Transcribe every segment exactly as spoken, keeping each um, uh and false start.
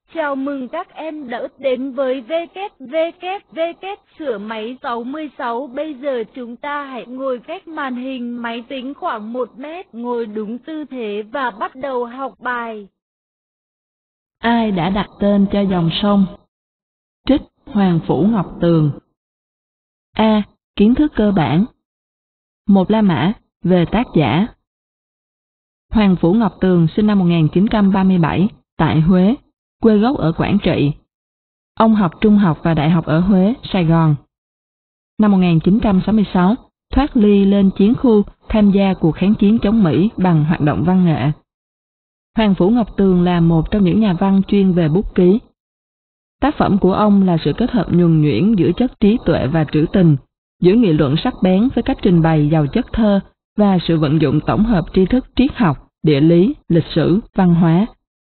Chào mừng các em đã đến với vê kép vê kép vê kép sửa máy sáu mươi sáu. Bây giờ chúng ta hãy ngồi cách màn hình máy tính khoảng một mét, ngồi đúng tư thế và bắt đầu học bài. Ai đã đặt tên cho dòng sông? Trích Hoàng Phủ Ngọc Tường. A. Kiến thức cơ bản. Một La Mã, về tác giả. Hoàng Phủ Ngọc Tường sinh năm một nghìn chín trăm ba mươi bảy tại Huế, quê gốc ở Quảng Trị. Ông học trung học và đại học ở Huế, Sài Gòn. Năm một nghìn chín trăm sáu mươi sáu, thoát ly lên chiến khu tham gia cuộc kháng chiến chống Mỹ bằng hoạt động văn nghệ. Hoàng Phủ Ngọc Tường là một trong những nhà văn chuyên về bút ký. Tác phẩm của ông là sự kết hợp nhuần nhuyễn giữa chất trí tuệ và trữ tình, giữa nghị luận sắc bén với cách trình bày giàu chất thơ và sự vận dụng tổng hợp tri thức triết học, địa lý, lịch sử, văn hóa.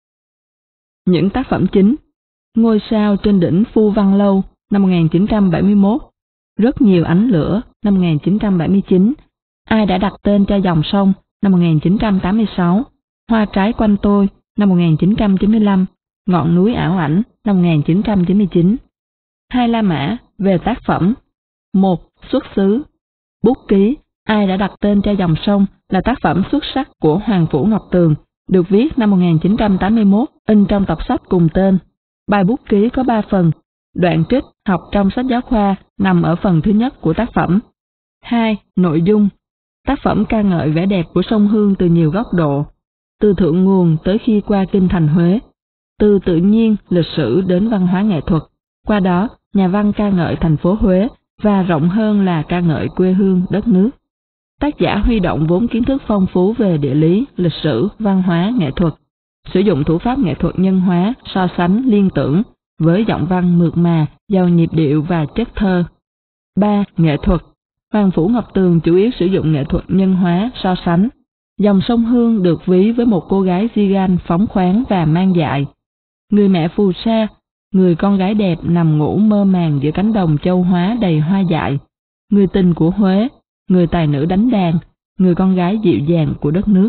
Những tác phẩm chính: Ngôi sao trên đỉnh Phu Văn Lâu năm một nghìn chín trăm bảy mươi mốt, Rất nhiều ánh lửa năm một nghìn chín trăm bảy mươi chín, Ai đã đặt tên cho dòng sông năm một nghìn chín trăm tám mươi sáu, Hoa trái quanh tôi năm một nghìn chín trăm chín mươi lăm, Ngọn núi ảo ảnh năm một nghìn chín trăm chín mươi chín. Hai La Mã, về tác phẩm. Một. Xuất xứ. Bút ký Ai đã đặt tên cho dòng sông là tác phẩm xuất sắc của Hoàng Phủ Ngọc Tường, được viết năm một nghìn chín trăm tám mươi mốt, in trong tập sách cùng tên. Bài bút ký có ba phần, đoạn trích học trong sách giáo khoa nằm ở phần thứ nhất của tác phẩm. Hai. Nội dung. Tác phẩm ca ngợi vẻ đẹp của sông Hương từ nhiều góc độ, từ thượng nguồn tới khi qua kinh thành Huế, từ tự nhiên, lịch sử đến văn hóa nghệ thuật. Qua đó, nhà văn ca ngợi thành phố Huế và rộng hơn là ca ngợi quê hương đất nước. Tác giả huy động vốn kiến thức phong phú về địa lý, lịch sử, văn hóa, nghệ thuật, sử dụng thủ pháp nghệ thuật nhân hóa, so sánh, liên tưởng, với giọng văn mượt mà, giàu nhịp điệu và chất thơ. Ba. Nghệ thuật. Hoàng Phủ Ngọc Tường chủ yếu sử dụng nghệ thuật nhân hóa, so sánh. Dòng sông Hương được ví với một cô gái di gan phóng khoáng và mang dại. Người mẹ phù sa, người con gái đẹp nằm ngủ mơ màng giữa cánh đồng châu hóa đầy hoa dại. Người tình của Huế, người tài nữ đánh đàn, người con gái dịu dàng của đất nước.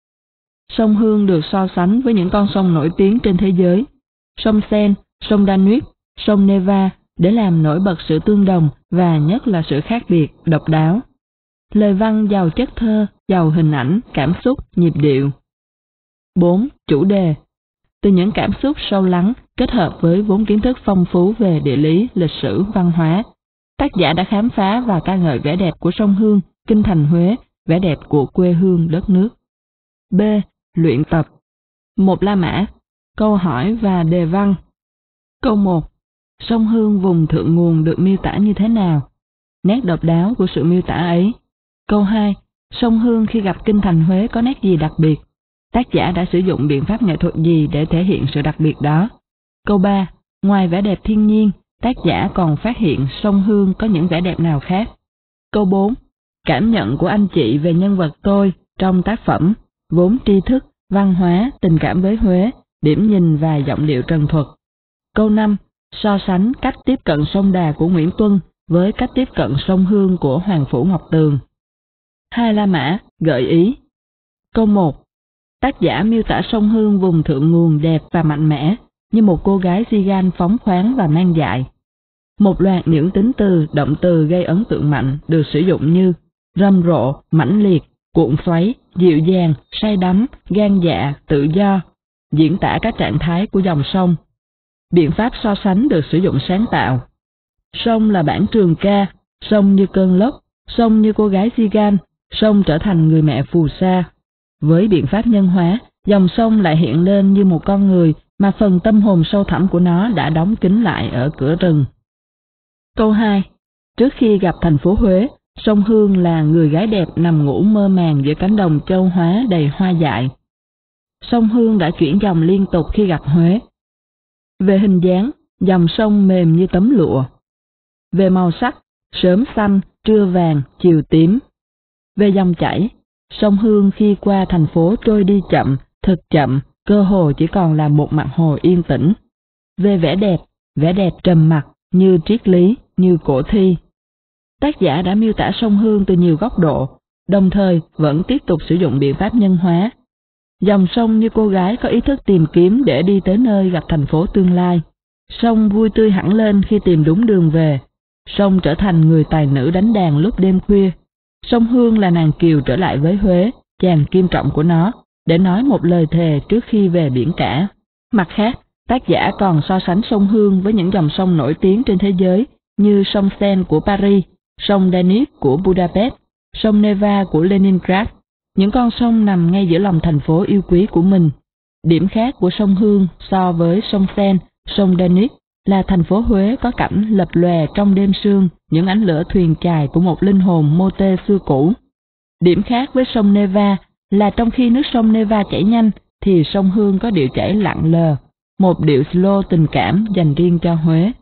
Sông Hương được so sánh với những con sông nổi tiếng trên thế giới, sông Sen, sông Danube, sông Neva, để làm nổi bật sự tương đồng và nhất là sự khác biệt, độc đáo. Lời văn giàu chất thơ, giàu hình ảnh, cảm xúc, nhịp điệu. Bốn. Chủ đề. Từ những cảm xúc sâu lắng kết hợp với vốn kiến thức phong phú về địa lý, lịch sử, văn hóa, tác giả đã khám phá và ca ngợi vẻ đẹp của sông Hương, kinh thành Huế, vẻ đẹp của quê hương đất nước. B. Luyện tập. Một La Mã. Câu hỏi và đề văn. Câu một. Sông Hương vùng thượng nguồn được miêu tả như thế nào? Nét độc đáo của sự miêu tả ấy. Câu hai. Sông Hương khi gặp kinh thành Huế có nét gì đặc biệt? Tác giả đã sử dụng biện pháp nghệ thuật gì để thể hiện sự đặc biệt đó? Câu ba. Ngoài vẻ đẹp thiên nhiên, tác giả còn phát hiện sông Hương có những vẻ đẹp nào khác? Câu bốn. Cảm nhận của anh chị về nhân vật tôi trong tác phẩm, vốn tri thức, văn hóa, tình cảm với Huế, điểm nhìn và giọng điệu trần thuật. Câu năm. So sánh cách tiếp cận sông Đà của Nguyễn Tuân với cách tiếp cận sông Hương của Hoàng Phủ Ngọc Tường. Hai La Mã, gợi ý. Câu một. Tác giả miêu tả sông Hương vùng thượng nguồn đẹp và mạnh mẽ, như một cô gái di gan phóng khoáng và mang dại. Một loạt những tính từ, động từ gây ấn tượng mạnh được sử dụng như rầm rộ, mãnh liệt, cuộn xoáy, dịu dàng, say đắm, gan dạ, tự do, diễn tả các trạng thái của dòng sông. Biện pháp so sánh được sử dụng sáng tạo. Sông là bản trường ca, sông như cơn lốc, sông như cô gái di gan, sông trở thành người mẹ phù sa. Với biện pháp nhân hóa, dòng sông lại hiện lên như một con người mà phần tâm hồn sâu thẳm của nó đã đóng kín lại ở cửa rừng. Câu hai. Trước khi gặp thành phố Huế, sông Hương là người gái đẹp nằm ngủ mơ màng giữa cánh đồng châu hóa đầy hoa dại. Sông Hương đã chuyển dòng liên tục khi gặp Huế. Về hình dáng, dòng sông mềm như tấm lụa. Về màu sắc, sớm xanh, trưa vàng, chiều tím. Về dòng chảy, sông Hương khi qua thành phố trôi đi chậm, thật chậm, cơ hồ chỉ còn là một mặt hồ yên tĩnh. Về vẻ đẹp, vẻ đẹp trầm mặc, như triết lý, như cổ thi. Tác giả đã miêu tả sông Hương từ nhiều góc độ, đồng thời vẫn tiếp tục sử dụng biện pháp nhân hóa. Dòng sông như cô gái có ý thức tìm kiếm để đi tới nơi gặp thành phố tương lai. Sông vui tươi hẳn lên khi tìm đúng đường về. Sông trở thành người tài nữ đánh đàn lúc đêm khuya. Sông Hương là nàng kiều trở lại với Huế, chàng kim trọng của nó, để nói một lời thề trước khi về biển cả. Mặt khác, tác giả còn so sánh sông Hương với những dòng sông nổi tiếng trên thế giới như sông Seine của Paris, sông Danube của Budapest, sông Neva của Leningrad, những con sông nằm ngay giữa lòng thành phố yêu quý của mình. Điểm khác của sông Hương so với sông Seine, sông Danube là thành phố Huế có cảnh lập lòe trong đêm sương những ánh lửa thuyền chài của một linh hồn mô tê xưa cũ. Điểm khác với sông Neva là trong khi nước sông Neva chảy nhanh thì sông Hương có điệu chảy lặng lờ, một điệu slow tình cảm dành riêng cho Huế.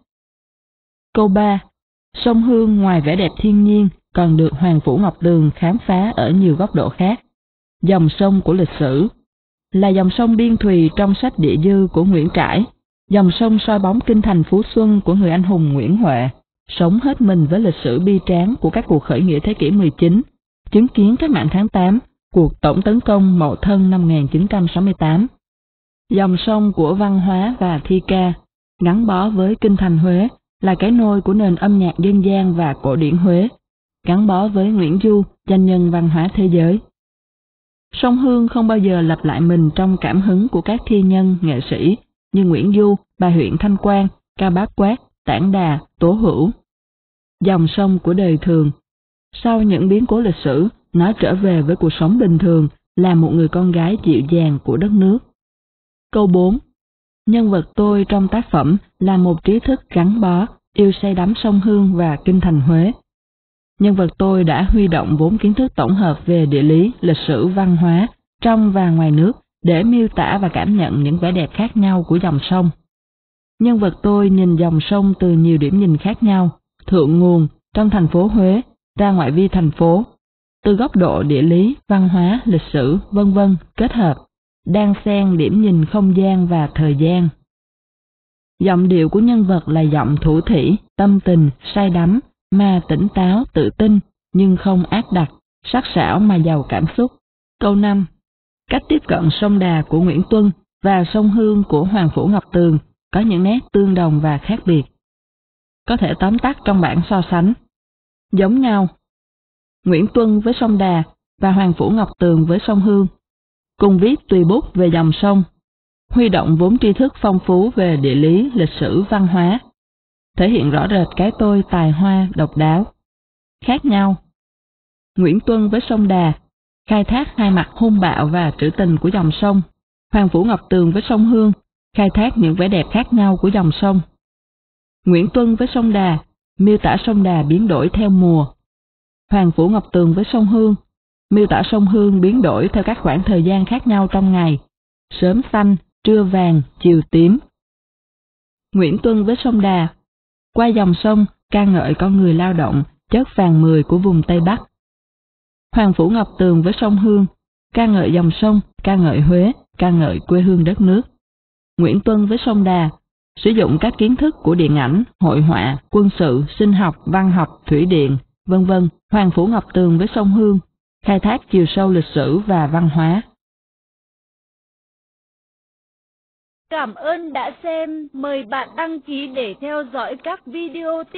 Câu ba. Sông Hương ngoài vẻ đẹp thiên nhiên còn được Hoàng Phủ Ngọc Tường khám phá ở nhiều góc độ khác. Dòng sông của lịch sử là dòng sông biên thùy trong sách Địa Dư của Nguyễn Trãi, dòng sông soi bóng kinh thành Phú Xuân của người anh hùng Nguyễn Huệ, sống hết mình với lịch sử bi tráng của các cuộc khởi nghĩa thế kỷ mười chín, chứng kiến cách mạng tháng tám, cuộc tổng tấn công Mậu Thân năm một nghìn chín trăm sáu mươi tám. Dòng sông của văn hóa và thi ca, gắn bó với kinh thành Huế, là cái nôi của nền âm nhạc dân gian và cổ điển Huế, gắn bó với Nguyễn Du, danh nhân văn hóa thế giới. Sông Hương không bao giờ lặp lại mình trong cảm hứng của các thi nhân, nghệ sĩ như Nguyễn Du, bà huyện Thanh Quang, Cao Bá Quát, Tản Đà, Tố Hữu. Dòng sông của đời thường, sau những biến cố lịch sử, nó trở về với cuộc sống bình thường, là một người con gái dịu dàng của đất nước. Câu bốn. Nhân vật tôi trong tác phẩm là một trí thức gắn bó, yêu say đắm sông Hương và kinh thành Huế. Nhân vật tôi đã huy động vốn kiến thức tổng hợp về địa lý, lịch sử, văn hóa, trong và ngoài nước để miêu tả và cảm nhận những vẻ đẹp khác nhau của dòng sông. Nhân vật tôi nhìn dòng sông từ nhiều điểm nhìn khác nhau, thượng nguồn, trong thành phố Huế, ra ngoại vi thành phố, từ góc độ địa lý, văn hóa, lịch sử, vân vân kết hợp, đan xen điểm nhìn không gian và thời gian. Giọng điệu của nhân vật là giọng thủ thỉ, tâm tình, say đắm, mà tỉnh táo, tự tin, nhưng không ác đặc, sắc sảo mà giàu cảm xúc. Câu năm. Cách tiếp cận sông Đà của Nguyễn Tuân và sông Hương của Hoàng Phủ Ngọc Tường có những nét tương đồng và khác biệt. Có thể tóm tắt trong bảng so sánh. Giống nhau. Nguyễn Tuân với sông Đà và Hoàng Phủ Ngọc Tường với sông Hương, cùng viết tùy bút về dòng sông, huy động vốn tri thức phong phú về địa lý, lịch sử, văn hóa, thể hiện rõ rệt cái tôi tài hoa, độc đáo. Khác nhau. Nguyễn Tuân với sông Đà khai thác hai mặt hung bạo và trữ tình của dòng sông. Hoàng Phủ Ngọc Tường với sông Hương khai thác những vẻ đẹp khác nhau của dòng sông. Nguyễn Tuân với sông Đà miêu tả sông Đà biến đổi theo mùa. Hoàng Phủ Ngọc Tường với sông Hương miêu tả sông Hương biến đổi theo các khoảng thời gian khác nhau trong ngày, sớm xanh, trưa vàng, chiều tím. Nguyễn Tuân với sông Đà qua dòng sông ca ngợi con người lao động, chất vàng mười của vùng Tây Bắc. Hoàng Phủ Ngọc Tường với sông Hương ca ngợi dòng sông, ca ngợi Huế, ca ngợi quê hương đất nước. Nguyễn Tuân với sông Đà sử dụng các kiến thức của điện ảnh, hội họa, quân sự, sinh học, văn học, thủy điện, vân vân. Hoàng Phủ Ngọc Tường với sông Hương khai thác chiều sâu lịch sử và văn hóa. Cảm ơn đã xem, mời bạn đăng ký để theo dõi các video tiếp